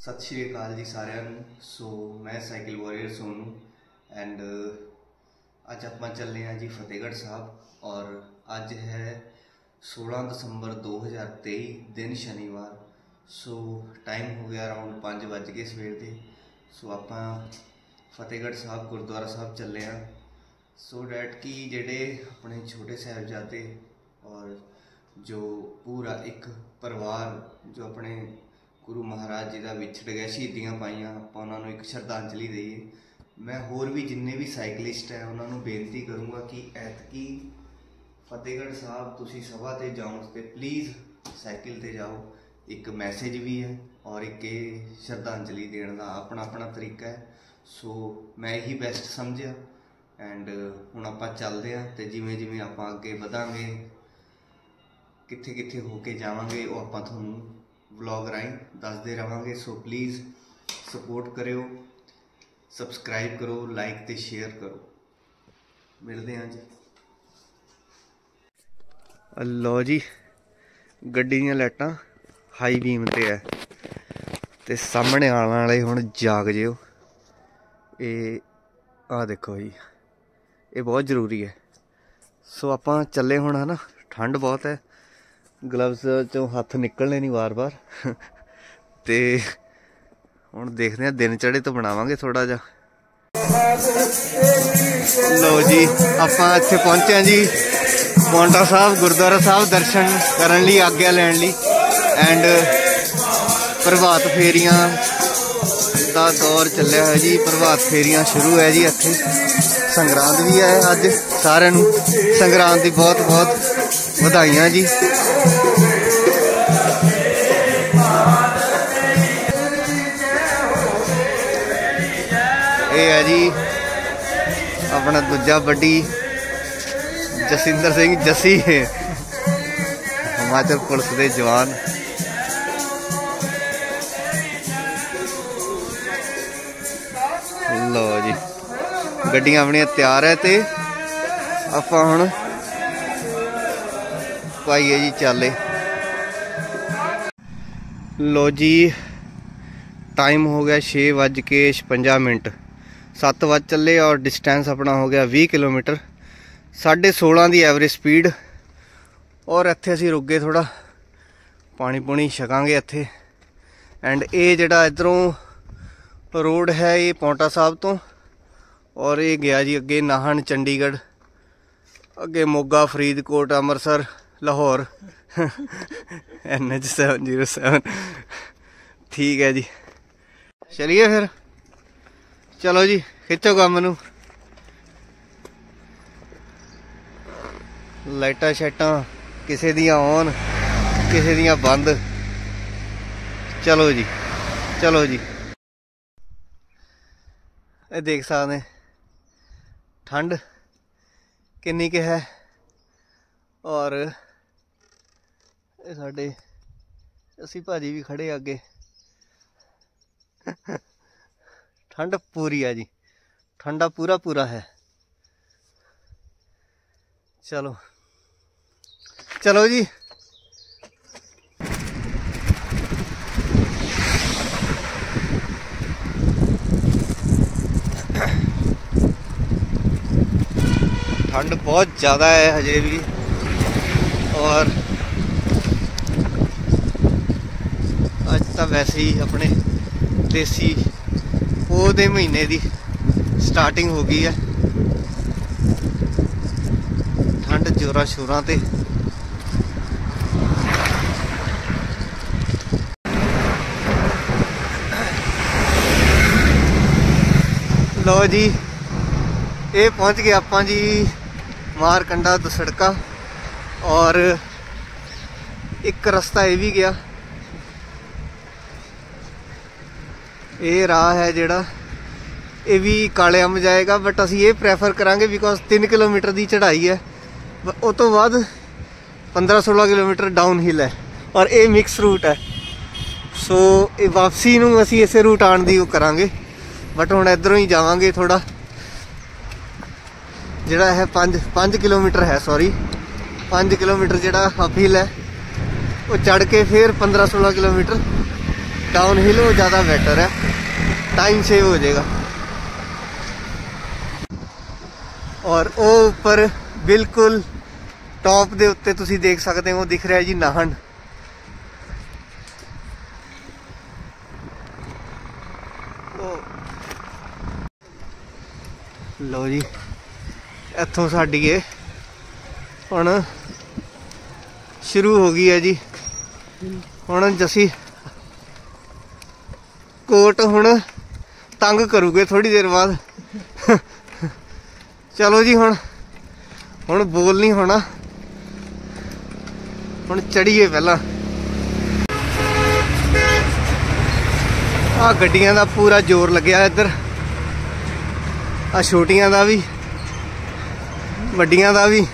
सत श्री अकाल जी सारिਆਂ ਨੂੰ। सो मैं साइकिल वॉरियर सोनू एंड अज आप चलने हैं जी फतेहगढ़ साहब और अज है 16 दिसंबर 2023 दिन शनिवार। सो टाइम हो गया अराउंड 5 बज के सवेर के। सो आप फतेहगढ़ साहब गुरुद्वारा साहब चले हैं सो डैट कि जेडे अपने छोटे साहिबजादे और जो पूरा एक परिवार जो अपने गुरु महाराज जी का विछड़ गया शहीदियाँ पाइया आप उन्होंने एक श्रद्धांजलि दईए। मैं होर भी जिन्ने भी साइकिलिस्ट है उन्होंने बेनती करूँगा कि ऐतकी फतेहगढ़ साहब तुसी सभा ते जाओ तो प्लीज़ साइकिल ते जाओ। एक मैसेज भी है और एक श्रद्धांजलि देने का अपना अपना तरीका है। सो मैं यही बेस्ट समझा एंड हुण आपां चलते हैं तो जिमें जिमें आपां अगे वधांगे कित्थे कित्थे होके जावांगे वो आपां तुहानूं व्लॉग राही दसदे रहांगे। सो प्लीज़ सपोर्ट करो, सबसक्राइब करो, लाइक ते शेयर करो। मिलते हैं जी। लो जी गड्डी दीयां लाइटां हाई बीम ते है ते सामने आने वाले हुण जाग जिओ। ये आ देखो जी ये बहुत जरूरी है। सो आपां चले हुण है ना, ठंड बहुत है, ग्लव्स चों हथ निकलने नहीं बार बार ते हुण देखते हैं दिन चढ़े तो बनावांगे थोड़ा जा। लो जी आपां इत्थे पहुंचे हैं जी पौंटा साहब गुरुद्वारा साहब दर्शन करन लई आग्या लैण लई एंड प्रभात फेरियां दा दौर चलिया है जी। प्रभात फेरियां शुरू है जी। इत्थे संगरांद भी है अज, सारिआं नूं संगरांद दी बहुत बहुत ਵਧਾਈਆਂ जी। ये है जी अपना दूजा बड्डी जसिंदर सिंह जसी हिमाचल पुलिस के जवान। लो जी गड्डियां अपनियां तैयार है तो आपां हुण पाइए जी चाले। लो जी टाइम हो गया 6:56, 7 बज चले और डिस्टेंस अपना हो गया 20 किलोमीटर, 16.5 की एवरेज स्पीड। और इत्थे असीं रुक गए थोड़ा पानी पुनी छकांगे इत्थे। एंड ये जिहड़ा इधरों रोड है ये पौंटा साहब तो और ये गया जी अगे नाहन चंडीगढ़, अगे मोगा फरीदकोट अमृतसर लाहौर NH 707। ठीक है जी चलिए फिर, चलो जी खिंचो काम नूं। लाइटां शाइटां किसे दियां ऑन किसे दियां बंद। चलो जी चलो जी। ये देख सकते ठंड किन्नी के है और साडे असी भाजी भी खड़े अगे। ठंड पूरी है जी, ठंडा पूरा पूरा है। चलो चलो जी। ठंड बहुत ज़्यादा है हजे भी और अज तो वैसे ही अपने देसी पोह दे महीने की स्टार्टिंग हो गई है। ठंड जोरा शोरां ते। लो जी ये पहुंच गए आपां जी मारकंडा दुसड़का और एक रास्ता ये भी गया। ये राह है जिहड़ा ये भी काले अंब जाएगा बट असीं ये प्रैफर करांगे बिकॉज 3 किलोमीटर की चढ़ाई है, उस तो बाद 15-16 किलोमीटर डाउन हिल है और ये मिक्स रूट है। सो ये वापसी नूं असीं इसे रूट आने की करांगे बट हुण इधरों ही जावांगे। थोड़ा जिहड़ा है 5 किलोमीटर है, सॉरी 5 किलोमीटर जिहड़ा अपहिल है वो चढ़ के फिर 15-16 किलोमीटर डाउन हिल वो ज़्यादा बेटर है, टाइम सेव हो जाएगा। और वो ऊपर बिल्कुल टॉप के उत्ते तुसी देख सकते हो, दिख रहा है जी नाहन। लो जी इत्थों साडी ये हुण शुरू हो गई है जी। हुण जसी कोट हुण तंग करूगे थोड़ी देर बाद। चलो जी हुण बोल नहीं होना, हुण चढ़िए पहला। आ गड्डियां दा पूरा जोर लग्या इधर, आ छोटियां दा भी वड्डियां दा भी।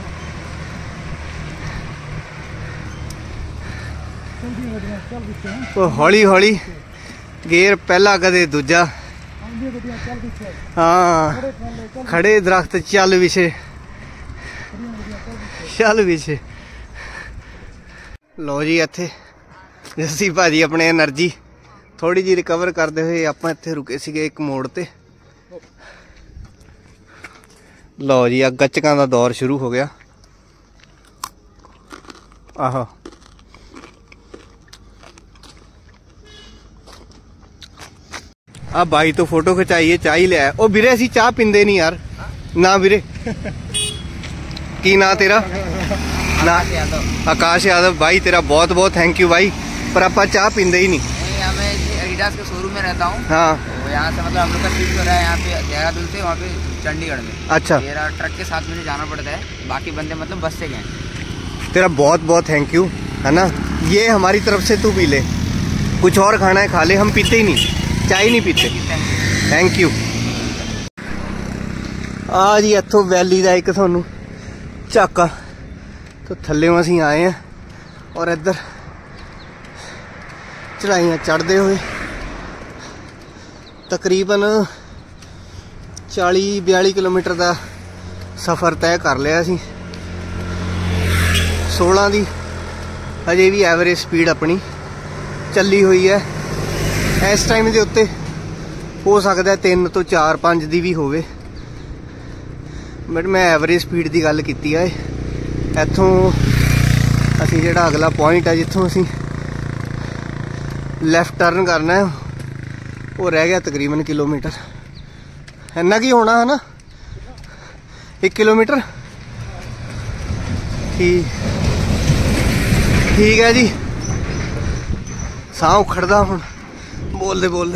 तो हौली हौली गेर पहला कदे दूजा, हाँ खड़े दरख्त चल विछे चल विछे। लो जी इत्थे जस्सी भाजी अपने एनर्जी थोड़ी जी रिकवर करते हुए आप इत्थे रुके सीगे एक मोड़ ते। लो जी गच्चकां दा दौर शुरू हो गया। आहो आ भाई तो फोटो खिंचाइए, चाह ही लिया। ओ वीरे असीं चाह पींदे नहीं यार ना वीरे। की ना तेरा? ना आकाश यादव। भाई तेरा बहुत बहुत थैंक यू भाई, पर आप चाह पींदे ही नहीं। मैं एडिडास के शोरूम में रहता हूँ। हाँ तो यहाँ से मतलब हम लोग का शिफ्ट हो रहा है यहाँ पे देहरादून से वहाँ पे चंडीगढ़ में। अच्छा मेरा ट्रक के साथ मुझे जाना पड़ता है, बाकी बंदे मतलब बस से गए। तेरा बहुत बहुत थैंक यू है ना। ये हमारी तरफ से तू पी ले, कुछ और खाना है खा ले, हम पीते ही नहीं, चाय नहीं पीते। Thank you. आ जी इत्थों वैली का एक थानू झाका तो थल्ले असीं आए हैं और इधर चढ़ाइयाँ चढ़ते हुए तकरीबन 40-42 किलोमीटर का सफ़र तय कर लिया असीं। 16 की अजे भी एवरेज स्पीड अपनी चली हुई है। इस टाइम के उत्ते हो सकता है 3 तो 4-5 की भी होवे, बट मैं एवरेज स्पीड की गल की है। इत्थों असी जिहड़ा अगला पॉइंट है जित्थों असी लैफ्ट टर्न करना है वो रह गया तकरीबन किलोमीटर, इन्ना की होना है ना, 1 किलोमीटर। ठीक है जी। साह उखड़दा हुण बोलते बोलते।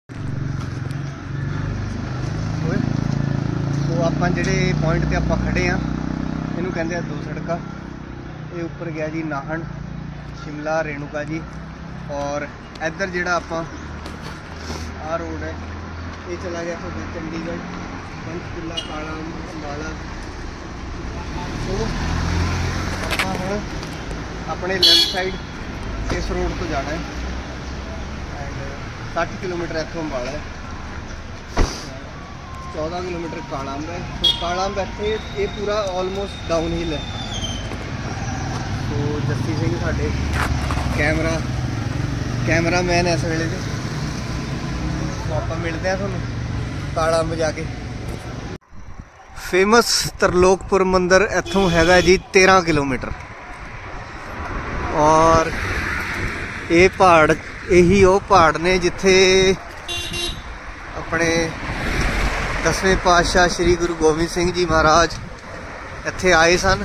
तो आप जिहड़े पॉइंट ते आपां खड़े हाँ इनू कहंदे आ 2 सड़का। ये ऊपर गया जी नाहन, शिमला, रेणुका जी। और इधर जिहड़ा आपां आ रोड है ये चला गया तो चंडीगढ़, पंचकुला, काला, अंबाला। तो आपां हुण अपने लैफ्ट साइड इस रोड तो जाना है। 60 किलोमीटर इत्थों अंबाला है, 14 किलोमीटर कालाअंब है। तो कालाअंब इत्थे ये पूरा ऑलमोस्ट डाउन हिल है। तो जस्सी सिंह साडे कैमरा मैन इस वेले दे। तो आप मिलते हैं थोनों कालाअंब जाके। फेमस तरलोकपुर मंदिर इत्थों हैगा जी 13 किलोमीटर। और ये पहाड़ यही वो पहाड़ ने जिथे अपने 10वें पातशाह श्री गुरु गोबिंद सिंह जी महाराज इत्थे आए सन।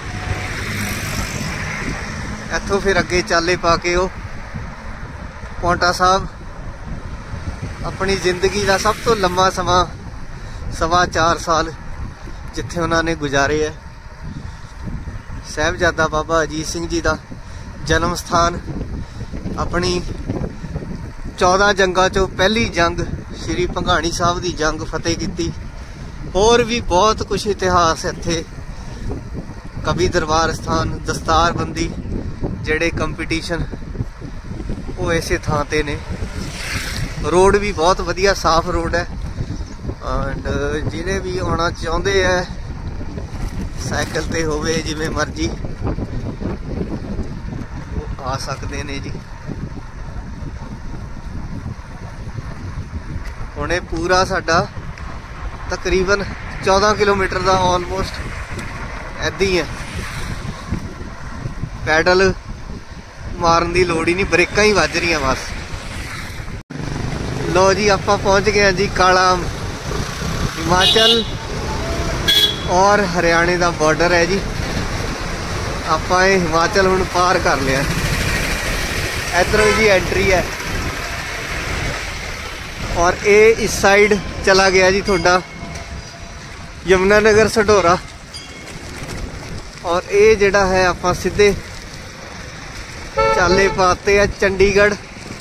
इत्थों फिर अगे चाले पा के वो पौंटा साहब अपनी जिंदगी का सब तो लंबा समा 4.25 साल जिथे उन्होंने गुजारे है। साहिबजादा बाबा अजीत सिंह जी का जन्म स्थान, अपनी 14 जंगां चों पहली जंग श्री भंगाणी साहब की जंग फतेह की। होर भी बहुत कुछ इतिहास इत्थे, कवि दरबार स्थान, दस्तारबंदी जेड़े कंपीटीशन वो इसे थां ते ने। रोड भी बहुत वधिया साफ रोड है। एंड जिहड़े भी आना चाहुंदे है साइकिल ते होवे जिवें मर्जी आ सकते ने जी। ਹੁਣੇ ਪੂਰਾ ਸਾਡਾ ਤਕਰੀਬਨ 14 ਕਿਲੋਮੀਟਰ ਦਾ ਆਲਮੋਸਟ ਐਦਾਂ ਹੀ ਹੈ। ਪੈਡਲ ਮਾਰਨ ਦੀ ਲੋੜ ਹੀ ਨਹੀਂ, ਬ੍ਰੇਕਾਂ ਹੀ ਵੱਜ ਰਹੀਆਂ ਬਸ। ਲੋ ਜੀ ਆਪਾਂ ਪਹੁੰਚ ਗਏ ਹਾਂ ਜੀ ਕਾਲਾ ਹਿਮਾਚਲ ਔਰ ਹਰਿਆਣੇ ਦਾ ਬਾਰਡਰ ਹੈ ਜੀ। ਆਪਾਂ ਇਹ ਹਿਮਾਚਲ ਹੁਣ ਪਾਰ ਕਰ ਲਿਆ। ਇੱਧਰੋਂ ਜੀ ਐਂਟਰੀ ਹੈ ਔਰ ਇਹ ਇਸ ਸਾਈਡ ਚਲਾ ਗਿਆ ਜੀ ਤੁਹਾਡਾ ਯਮੁਨਾ ਨਗਰ ਸਢੌਰਾ। ਔਰ ਇਹ ਜਿਹੜਾ ਹੈ ਆਪਾਂ ਸਿੱਧੇ ਚਾਲੇ ਪਾਤੇ ਆ ਚੰਡੀਗੜ੍ਹ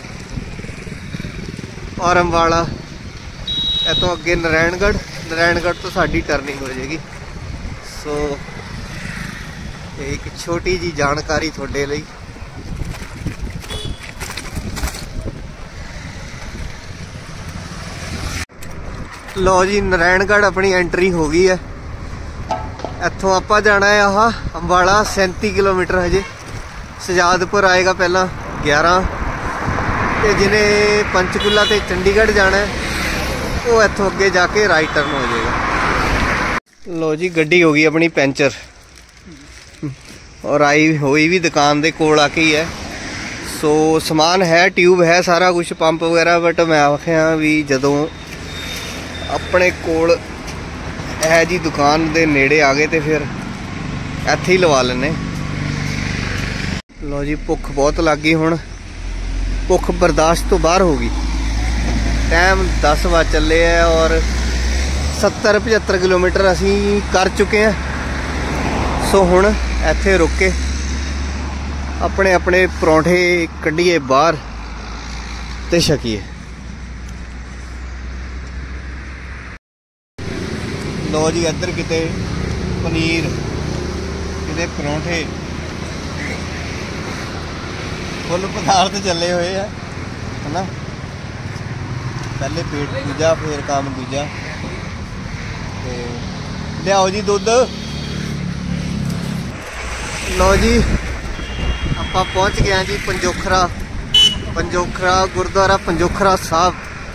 ਔਰ ਅੰਬਾਲਾ। ਇਹ ਤੋਂ ਅੱਗੇ ਨਾਰਾਇਣਗੜ੍ਹ ਤੋਂ ਸਾਡੀ ਟਰਨਿੰਗ ਹੋ ਜਾਏਗੀ। ਸੋ ਇਹ ਇੱਕ ਛੋਟੀ ਜੀ ਜਾਣਕਾਰੀ ਤੁਹਾਡੇ ਲਈ। ਲੋ ਜੀ ਨਾਰਾਇਣਗੜ੍ਹ ਆਪਣੀ ਐਂਟਰੀ ਹੋ ਗਈ ਹੈ। ਇੱਥੋਂ ਆਪਾਂ ਜਾਣਾ ਹੈ ਆਹ ਅੰਬਾਲਾ 37 ਕਿਲੋਮੀਟਰ ਹਜੇ। ਸਜਾਦਪੁਰ ਆਏਗਾ ਪਹਿਲਾਂ 11 ਤੇ ਜਿਹਨੇ ਪੰਚਕੂਲਾ ਤੇ ਚੰਡੀਗੜ੍ਹ ਜਾਣਾ ਹੈ ਉਹ ਇੱਥੋਂ ਅੱਗੇ ਜਾ ਕੇ ਰਾਈਟ ਟਰਨ ਹੋ ਜਾਏਗਾ। ਲੋ ਜੀ ਗੱਡੀ ਹੋ ਗਈ ਆਪਣੀ ਪੈਂਚਰ ਔਰ ਆਈ ਹੋਈ ਵੀ ਦੁਕਾਨ ਦੇ ਕੋਲ ਆ ਕੇ ਹੀ ਹੈ। ਸੋ ਸਮਾਨ ਹੈ, ਟਿਊਬ ਹੈ, ਸਾਰਾ ਕੁਝ ਪੰਪ ਵਗੈਰਾ। ਬਟ ਮੈਂ ਆਖਿਆ ਵੀ ਜਦੋਂ ਆਪਣੇ ਕੋਲ ਇਹ ਜੀ ਦੁਕਾਨ ਦੇ ਨੇੜੇ ਆ ਗਏ ਤੇ ਫਿਰ ਇੱਥੇ ਹੀ ਲਵਾ ਲੈਣੇ। ਲੋ ਜੀ ਭੁੱਖ ਬਹੁਤ ਲੱਗ ਗਈ, ਹੁਣ ਭੁੱਖ ਬਰਦਾਸ਼ਤ ਤੋਂ ਬਾਹਰ ਹੋ ਗਈ। ਟਾਈਮ 10 ਵਜੇ ਚੱਲੇ ਆ ਔਰ 70-75 ਕਿਲੋਮੀਟਰ ਅਸੀਂ ਕਰ ਚੁੱਕੇ ਹਾਂ। ਸੋ ਹੁਣ ਇੱਥੇ ਰੁਕ ਕੇ ਆਪਣੇ ਆਪਣੇ ਪਰੌਂਠੇ ਕੱਢੀਏ ਬਾਹਰ ਤੇ ਛਕੀਏ। ਲੋ ਜੀ ਇੱਧਰ ਕਿਤੇ ਪਨੀਰ, ਕਿਤੇ ਪਰੌਂਠੇ, ਫੁੱਲ ਪਦਾਰਥ ਚੱਲੇ ਹੋਏ ਆ ਹਨਾ। ਪਹਿਲੇ ਪੇਟ ਦੂਜਾ ਫਿਰ ਕੰਮ ਦੂਜਾ। ਤੇ ਲਿਆਓ ਜੀ ਦੁੱਧ। ਲੋ ਜੀ ਆਪਾਂ ਪਹੁੰਚ ਗਏ ਜੀ ਪੰਜੋਖਰਾ ਗੁਰਦੁਆਰਾ ਪੰਜੋਖਰਾ ਸਾਹਿਬ।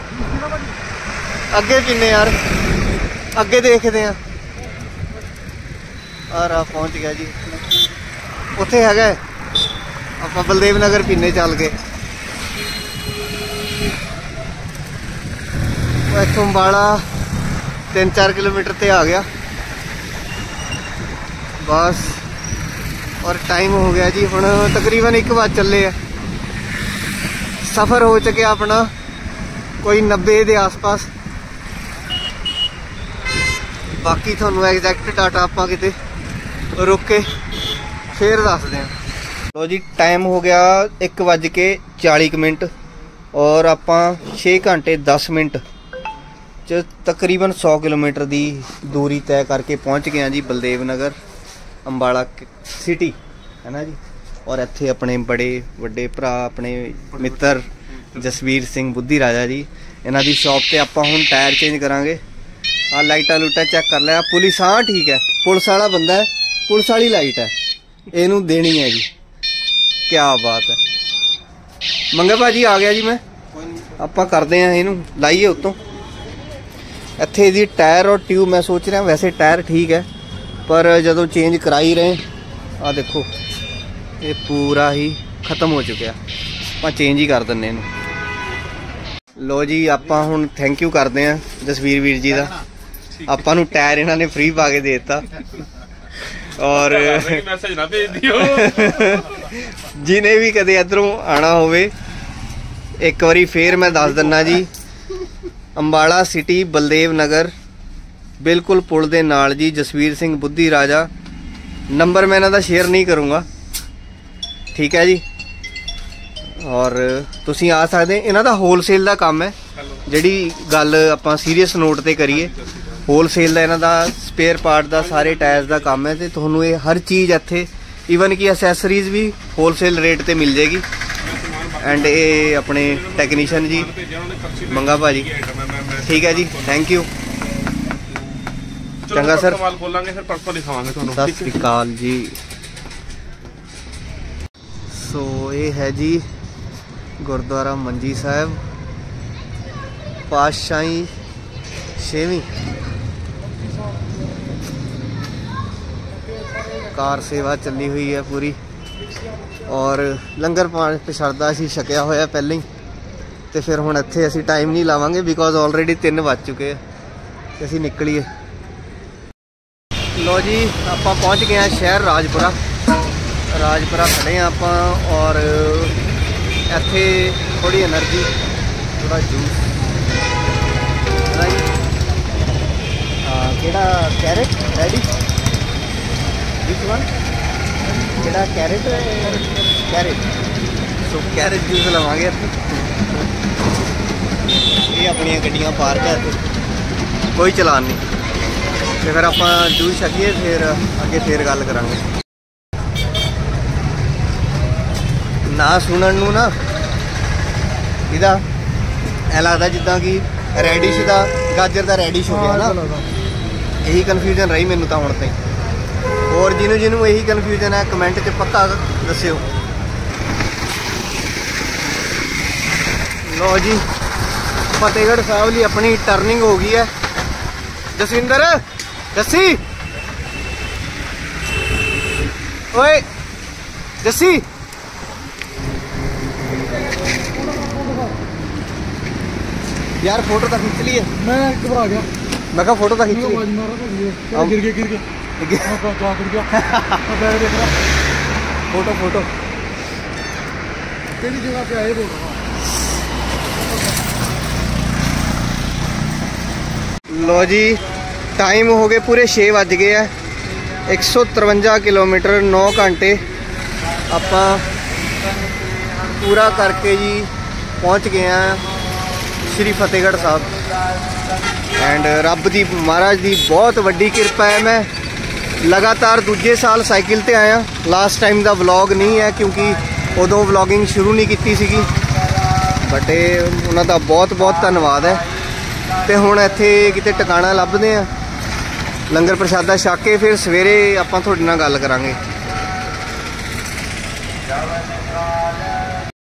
ਅੱਗੇ ਕਿੰਨੇ ਯਾਰ, ਅੱਗੇ ਦੇਖਦੇ ਆ। ਆ ਪਹੁੰਚ ਗਿਆ ਜੀ, ਉੱਥੇ ਹੈਗਾ। ਆਪਾਂ ਬਲਦੇਵ ਨਗਰ ਪੀਨੇ ਚੱਲ ਗਏ। ਇੱਥੋਂ ਅੰਬਾਲਾ 3-4 ਕਿਲੋਮੀਟਰ ਤੇ ਆ ਗਿਆ ਬਸ। ਔਰ ਟਾਈਮ ਹੋ ਗਿਆ ਜੀ ਹੁਣ ਤਕਰੀਬਨ 1 ਵਜੇ ਚੱਲੇ ਆ। ਸਫ਼ਰ ਹੋ ਚੁੱਕਿਆ ਆਪਣਾ ਕੋਈ 90 ਦੇ ਆਸ-ਪਾਸ। ਬਾਕੀ ਤੁਹਾਨੂੰ ਐਗਜ਼ੈਕਟ ਡਾਟਾ ਆਪਾਂ ਕਿਤੇ ਰੁਕ ਕੇ ਫੇਰ ਦੱਸਦੇ ਹਾਂ। ਲੋ ਜੀ ਟਾਈਮ ਹੋ ਗਿਆ 1:40 ਔਰ ਆਪਾਂ 6 ਘੰਟੇ 10 ਮਿੰਟ 'ਚ ਤਕਰੀਬਨ 100 ਕਿਲੋਮੀਟਰ ਦੀ ਦੂਰੀ ਤੈਅ ਕਰਕੇ ਪਹੁੰਚ ਗਏ ਹਾਂ ਜੀ ਬਲਦੇਵ ਨਗਰ ਅੰਬਾਲਾ ਸਿਟੀ ਹੈ ਨਾ ਜੀ। ਔਰ ਇੱਥੇ ਆਪਣੇ ਬੜੇ ਵੱਡੇ ਭਰਾ ਆਪਣੇ ਮਿੱਤਰ ਜਸਵੀਰ ਸਿੰਘ ਬੁੱਧੀ ਰਾਜਾ ਜੀ, ਇਹਨਾਂ ਦੀ ਸ਼ਾਪ ਤੇ ਆਪਾਂ ਹੁਣ ਟਾਇਰ ਚੇਂਜ ਕਰਾਂਗੇ। ਆ ਲਾਈਟਾਂ ਲੂਟਾਂ ਚੈੱਕ ਕਰ ਲਿਆ। ਪੁਲਿਸ ਹਾਂ ਠੀਕ ਹੈ, ਪੁਲਿਸ ਵਾਲਾ ਬੰਦਾ ਹੈ, ਪੁਲਿਸ ਵਾਲੀ ਲਾਈਟ ਹੈ, ਇਹਨੂੰ ਦੇਣੀ ਹੈ ਜੀ। ਕਿਆ ਬਾਤ ਹੈ। ਮੰਗਾ ਭਾਜੀ ਆ ਗਿਆ ਜੀ। ਮੈਂ ਆਪਾਂ ਕਰਦੇ ਹਾਂ ਇਹਨੂੰ ਲਾਈਏ ਉੱਤੋਂ। ਇੱਥੇ ਇਹਦੀ ਟਾਇਰ ਔਰ ਟਿਊਬ ਮੈਂ ਸੋਚ ਰਿਹਾ ਵੈਸੇ ਟਾਇਰ ਠੀਕ ਹੈ, ਪਰ ਜਦੋਂ ਚੇਂਜ ਕਰਾਈ ਰਹੇ ਆ ਦੇਖੋ ਇਹ ਪੂਰਾ ਹੀ ਖਤਮ ਹੋ ਚੁੱਕਿਆ। ਆਪਾਂ ਚੇਂਜ ਹੀ ਕਰ ਦਿੰਦੇ ਇਹਨੂੰ। ਲੋ ਜੀ ਆਪਾਂ ਹੁਣ ਥੈਂਕ ਯੂ ਕਰਦੇ ਹਾਂ ਜਸਵੀਰ ਵੀਰ ਜੀ ਦਾ। ਆਪਾਂ ਨੂੰ ਟਾਇਰ ਇਹਨਾਂ ਨੇ ਫ੍ਰੀ ਪਾ ਕੇ ਦੇ ਦਿੱਤਾ। ਔਰ ਮੈਸੇਜ ਨਾ ਭੇਜ ਦਿਓ ਜਿਹਨੇ ਵੀ ਕਦੇ ਇੱਧਰੋਂ ਆਣਾ ਹੋਵੇ। ਇੱਕ ਵਾਰੀ ਫੇਰ ਮੈਂ ਦੱਸ ਦਿੰਦਾ ਜੀ, ਅੰਬਾਲਾ ਸਿਟੀ ਬਲਦੇਵ ਨਗਰ ਬਿਲਕੁਲ ਪੁਲ ਦੇ ਨਾਲ ਜੀ। ਜਸਵੀਰ ਸਿੰਘ ਬੁੱਧੀ ਰਾਜਾ, ਨੰਬਰ ਮੈਂ ਇਹਨਾਂ ਦਾ ਸ਼ੇਅਰ ਨਹੀਂ ਕਰੂੰਗਾ, ਠੀਕ ਹੈ ਜੀ। ਔਰ ਤੁਸੀਂ ਆ ਸਕਦੇ। ਇਹਨਾਂ ਦਾ ਹੋਲਸੇਲ ਦਾ ਕੰਮ ਹੈ। ਜਿਹੜੀ ਗੱਲ ਆਪਾਂ ਸੀਰੀਅਸ ਨੋਟ ਤੇ ਕਰੀਏ, ਹੋਲਸੇਲ ਦਾ ਇਹਨਾਂ ਦਾ ਸਪੇਅਰ ਪਾਰਟ ਦਾ ਸਾਰੇ ਟਾਇਰਸ ਦਾ ਕੰਮ ਹੈ। ਤੇ ਤੁਹਾਨੂੰ ਇਹ ਹਰ ਚੀਜ਼ ਇੱਥੇ ਈਵਨ ਕਿ ਐਸੈਸਰੀਜ਼ ਵੀ ਹੋਲਸੇਲ ਰੇਟ ਤੇ ਮਿਲ ਜਾਏਗੀ। ਐਂਡ ਇਹ ਆਪਣੇ ਟੈਕਨੀਸ਼ੀਅਨ ਜੀ ਮੰਗਾ ਭਾਜੀ, ਠੀਕ ਹੈ ਜੀ, ਥੈਂਕ ਯੂ। ਚੰਗਾ ਸਰ, ਖੋਲਾਂਗੇ ਫਿਰ ਪਰਸੋਂ ਦਿਖਾਵਾਂਗੇ ਤੁਹਾਨੂੰ। ਸਤਿ ਸ੍ਰੀ ਅਕਾਲ ਜੀ। ਸੋ ਇਹ ਹੈ ਜੀ ਗੁਰਦੁਆਰਾ ਮੰਜੀ ਸਾਹਿਬ। पातशाही 6वीं कार सेवा चली हुई है पूरी और लंगर प्रशादा असीं छकिया होया पहले ही तो फिर हुण इत्थे असीं टाइम नहीं लावांगे बिकॉज ऑलरेडी 3 बज चुके हैं तो असीं निकलीए। लो जी आपां पहुँच गए हैं शहर राजपुरा खड़े हैं आपां और इत्थे थोड़ी एनर्जी थोड़ा जूस केड़ा कैरेट रेडी विच वन केड़ा कैरेट सो कैरेट जूस लवांगे ये अपनी गड्डियां पार्क है कोई चलान नहीं तो फिर आप जूस छकीए फिर अगे फिर गल करांगे। ना सुनन नूं ना इहदा ऐ लगदा जिद्दां कि रेडिश का गाजर का रेडिश हो गया ना यही कन्फ्यूजन रही मैनू तो हुण ताईं और जिन्होंने यही कन्फ्यूजन है कमेंट च पक्का दस्सिओ। लो जी फतेहगढ़ साहब की अपनी टर्निंग हो गई है। जसविंदर जस्सी ओए जस्सी यार फोटो तो खींच लिए मैं घबरा गया मैं कहा फोटो तो खींच ली गिर गया फोटो फोटो केड़ी जगह पे आए बोल लो जी टाइम हो गए पूरे 6 बज गए है 153 किलोमीटर 9 घंटे आपां पूरा करके जी पहुँच गए हैं श्री फतेहगढ़ साहब एंड रब दी महाराज दी बहुत वड्डी कृपा है। मैं लगातार दूजे साल साइकिल ते आया लास्ट टाइम दा व्लॉग नहीं है क्योंकि उदों व्लॉगिंग शुरू नहीं की सीगी बट उन्हां दा बहुत बहुत धन्नवाद है। तो हुण इत्थे किते टिकाणा लभदे आ लंगर प्रशादा छक के फिर सवेरे आपां तुहाडे नाल गल करांगे।